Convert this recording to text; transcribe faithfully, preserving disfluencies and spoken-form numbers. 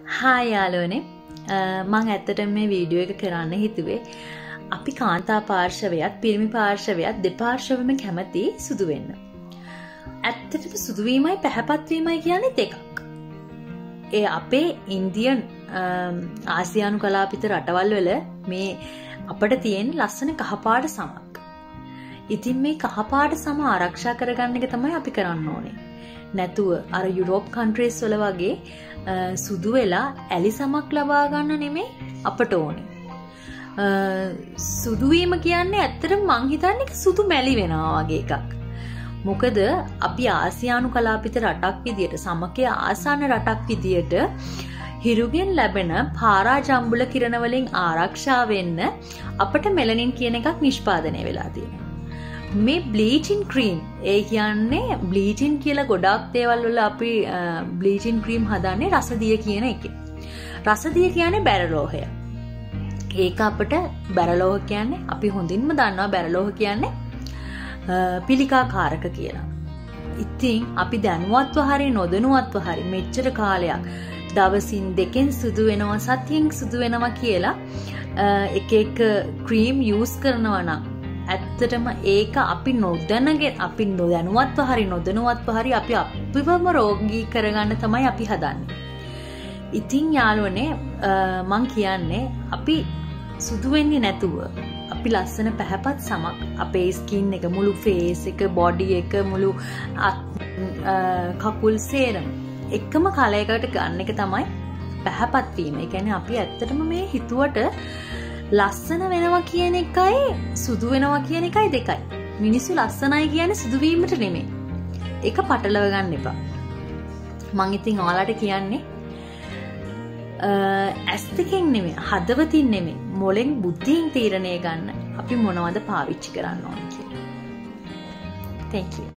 Hi යාළුවනේ මම ඇත්තටම මේ වීඩියෝ එක කරන්න හිතුවේ අපි කාන්තා පාර්ශවයත් පිරිමි පාර්ශවයත් දෙපාර්ශවෙම කැමති සුදු වෙන්න. ඇත්තටම සුදු වීමයි පැහැපත් වීමයි කියන්නේ දෙකක්. ඒ අපේ ඉන්දියන් ආසියානු කලාපිත රටවල් වල මේ අපිට තියෙන ලස්සන කහපාට සමක්. ඉතින් මේ කහපාට සම ආරක්ෂා කරගන්න එක තමයි අපි කරන්න ඕනේ. නැතුව අර යුරෝප් කන්ට්‍රීස් වල වගේ සුදු වෙලා ඇලි සමක් ලබා ගන්න නෙමෙයි අපට ඕනේ. සුදු වීම කියන්නේ ඇත්තටම මං හිතන්නේ සුදු මැලි වෙනවා වගේ එකක්. මොකද අපි ආසියානු කලාපිත රටක් විදියට සමකයේ ආසන්න රටක් විදියට හිරුගෙන් ලැබෙන පාරාජම්බුල කිරණ වලින් ආරක්ෂා වෙන්න අපට මෙලනින් කියන එකක් නිෂ්පාදනය වෙලා තියෙනවා. මේ බ්ලීචින් ක්‍රීම් ඒ කියන්නේ බ්ලීචින් කියලා ගොඩාක් දේවල් වල අපි බ්ලීචින් ක්‍රීම් හදන්නේ රසදිය කියන එකේ. රසදිය කියන්නේ බැරලෝහය. ඒක අපිට බැරලෝහ කියන්නේ අපි හොඳින්ම දන්නවා බැරලෝහ කියන්නේ පිළිකාකාරක කියලා. ඉතින් අපි දැනුවත්ව හරි නොදැනුවත්ව හරි මෙච්චර කාලයක් දවසින් දෙකෙන් සුදු වෙනවා සතියෙන් සුදු වෙනවා කියලා එක එක ක්‍රීම් යූස් කරනවා නම් ඇත්තටම ඒක අපි නොදැනගෙන අපි නොදැනුවත්ව හරි නොදැනුවත්ව හරි අපි අපිවම රෝගී කරගන්න තමයි අපි හදන්නේ. ඉතින් යාළුවනේ මං කියන්නේ අපි සුදු වෙන්නේ නැතුව අපි ලස්සන පැහැපත් සමක් අපේ ස්කින් එක මුළු ෆේස් එක බොඩි එක මුළු කකුල් සේරම එකම කලයකට ගන්න එක තමයි පැහැපත් වීම. ඒ කියන්නේ අපි ඇත්තටම මේ හිතුවට ලස්සන වෙනවා කියන එකයි සුදු වෙනවා කියන එකයි දෙකයි. මිනිස්සු ලස්සනයි කියන්නේ සුදු වීමට නෙමෙයි. ඒක පටලව ගන්න එපා. මං ඉතින් ඔයාලට කියන්නේ ඇස් දෙකෙන් නෙමෙයි හදවතින් නෙමෙයි මොලෙන් බුද්ධියෙන් තීරණය ගන්න අපි මොනවද පාවිච්චි කරන්න ඕන කියලා. Thank you.